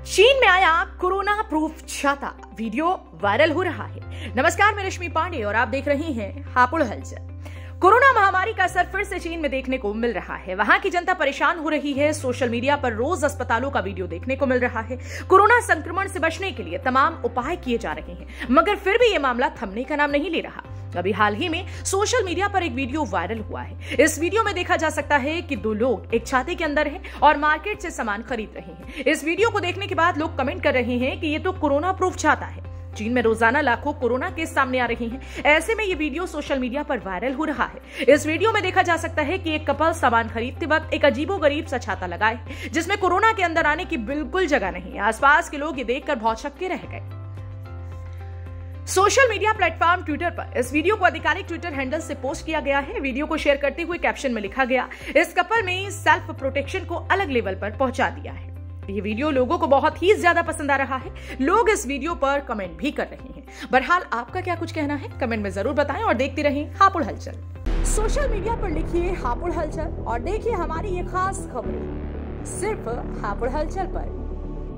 चीन में आया कोरोना प्रूफ छाता, वीडियो वायरल हो रहा है। नमस्कार, मैं रश्मि पांडे और आप देख रहे हैं हापुड़ हलचल। कोरोना महामारी का असर फिर से चीन में देखने को मिल रहा है। वहां की जनता परेशान हो रही है। सोशल मीडिया पर रोज अस्पतालों का वीडियो देखने को मिल रहा है। कोरोना संक्रमण से बचने के लिए तमाम उपाय किए जा रहे हैं, मगर फिर भी ये मामला थमने का नाम नहीं ले रहा। अभी हाल ही में सोशल मीडिया पर एक वीडियो वायरल हुआ है। इस वीडियो में देखा जा सकता है कि दो लोग एक छाते के अंदर हैं और मार्केट से सामान खरीद रहे हैं। इस वीडियो को देखने के बाद लोग कमेंट कर रहे हैं कि ये तो कोरोना प्रूफ छाता है। चीन में रोजाना लाखों कोरोना केस सामने आ रहे हैं। ऐसे में ये वीडियो सोशल मीडिया पर वायरल हो रहा है। इस वीडियो में देखा जा सकता है कि एक कपल सामान खरीदते वक्त एक अजीबोगरीब सा छाता लगाए, जिसमें कोरोना के अंदर आने की बिल्कुल जगह नहीं है। आसपास के लोग ये देखकर भौचक्के रह गए। सोशल मीडिया प्लेटफॉर्म ट्विटर पर इस वीडियो को आधिकारिक ट्विटर हैंडल से पोस्ट किया गया है। वीडियो को शेयर करते हुए कैप्शन में लिखा गया, इस कपल में सेल्फ प्रोटेक्शन को अलग लेवल पर पहुंचा दिया है। ये वीडियो लोगों को बहुत ही ज्यादा पसंद आ रहा है। लोग इस वीडियो पर कमेंट भी कर रहे हैं। बहरहाल आपका क्या कुछ कहना है, कमेंट में जरूर बताएं और देखते रहें हापुड़ हलचल। सोशल मीडिया पर लिखिए हापुड़ हलचल और देखिए हमारी ये खास खबरें सिर्फ हापुड़ हलचल पर।